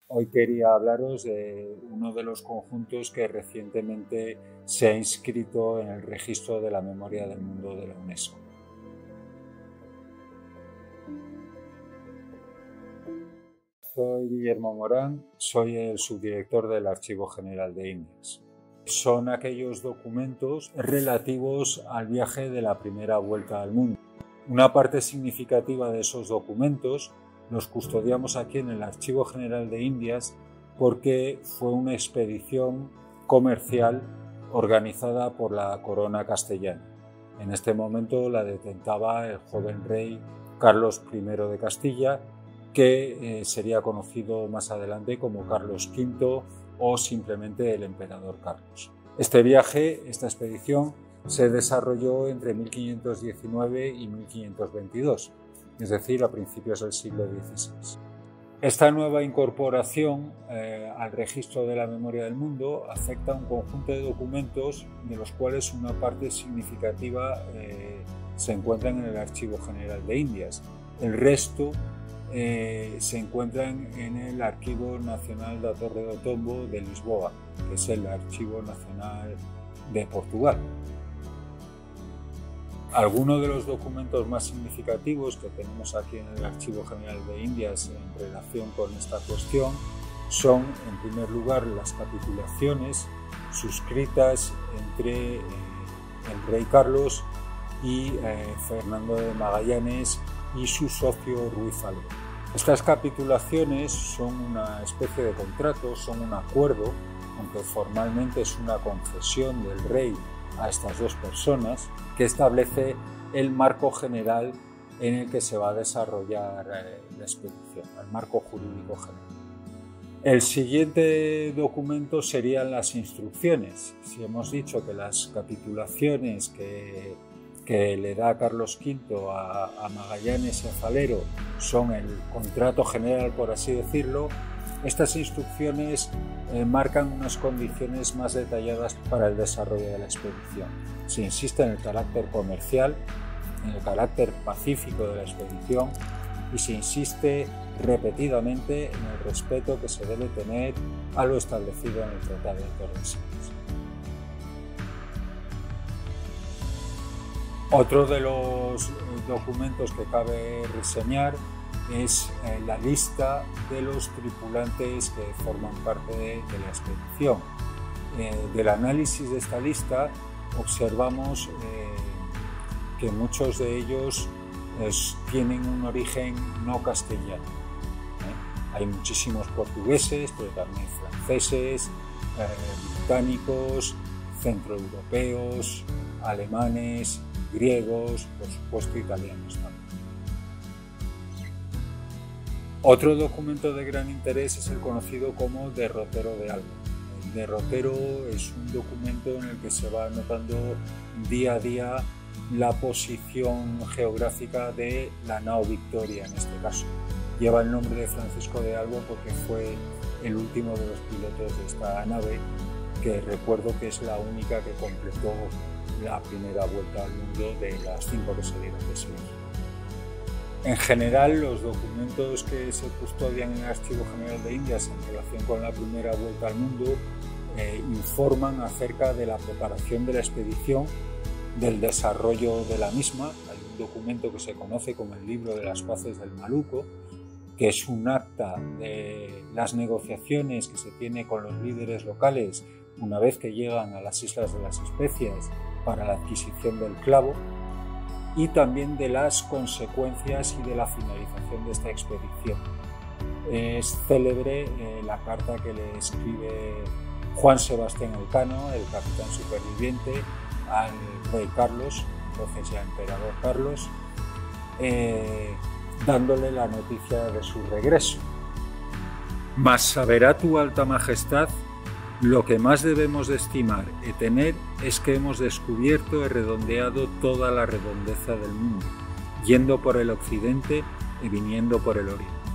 Hoy quería hablaros de uno de los conjuntos que recientemente se ha inscrito en el registro de la memoria del mundo de la UNESCO. Soy Guillermo Morán, soy el subdirector del Archivo General de Indias. Son aquellos documentos relativos al viaje de la primera vuelta al mundo. Una parte significativa de esos documentos los custodiamos aquí en el Archivo General de Indias porque fue una expedición comercial organizada por la corona castellana. En este momento la detentaba el joven rey Carlos I de Castilla, que sería conocido más adelante como Carlos V o simplemente el emperador Carlos. Este viaje, esta expedición, se desarrolló entre 1519 y 1522, es decir, a principios del siglo XVI. Esta nueva incorporación al registro de la memoria del mundo afecta a un conjunto de documentos de los cuales una parte significativa se encuentra en el Archivo General de Indias. El resto se encuentran en el Arquivo Nacional da Torre do Tombo de Lisboa, que es el Archivo Nacional de Portugal. Algunos de los documentos más significativos que tenemos aquí en el Archivo General de Indias en relación con esta cuestión son, en primer lugar, las capitulaciones suscritas entre el rey Carlos y Fernando de Magallanes y su socio Ruy Falcó. Estas capitulaciones son una especie de contrato, son un acuerdo, aunque formalmente es una concesión del rey a estas dos personas, que establece el marco general en el que se va a desarrollar la expedición, el marco jurídico general. El siguiente documento serían las instrucciones. Si hemos dicho que las capitulaciones que le da Carlos V a Magallanes y a Falero son el contrato general, por así decirlo, estas instrucciones marcan unas condiciones más detalladas para el desarrollo de la expedición. Se insiste en el carácter comercial, en el carácter pacífico de la expedición y se insiste repetidamente en el respeto que se debe tener a lo establecido en el Tratado de Tordesillas. Otro de los documentos que cabe reseñar es la lista de los tripulantes que forman parte de la expedición. Del análisis de esta lista observamos que muchos de ellos tienen un origen no castellano. Hay muchísimos portugueses, pero también franceses, británicos, centroeuropeos, alemanes, griegos, por supuesto italianos también. Otro documento de gran interés es el conocido como derrotero de algo. El derrotero es un documento en el que se va anotando día a día la posición geográfica de la nao Victoria en este caso. Lleva el nombre de Francisco de Albo porque fue el último de los pilotos de esta nave, que recuerdo que es la única que completó la primera vuelta al mundo de las 5 que salieron de Sevilla. En general, los documentos que se custodian en el Archivo General de Indias en relación con la primera vuelta al mundo informan acerca de la preparación de la expedición, del desarrollo de la misma. Hay un documento que se conoce como el Libro de las Paces del Maluco, que es un acta de las negociaciones que se tiene con los líderes locales una vez que llegan a las Islas de las Especias para la adquisición del clavo, y también de las consecuencias y de la finalización de esta expedición. Es célebre la carta que le escribe Juan Sebastián Elcano, el capitán superviviente, al rey Carlos, entonces ya emperador Carlos, dándole la noticia de su regreso. Mas saberá tu alta majestad, lo que más debemos de estimar y tener es que hemos descubierto y redondeado toda la redondeza del mundo, yendo por el occidente y viniendo por el oriente.